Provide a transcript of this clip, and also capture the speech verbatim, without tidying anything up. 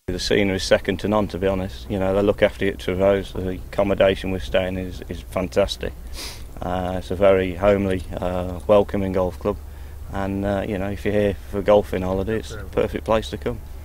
The scenery is second to none, to be honest. You know, they look after you at Trevose. The accommodation we're staying in is, is fantastic. Uh, it's a very homely, uh, welcoming golf club, and uh, you know, if you're here for golfing holiday, it's the perfect place to come.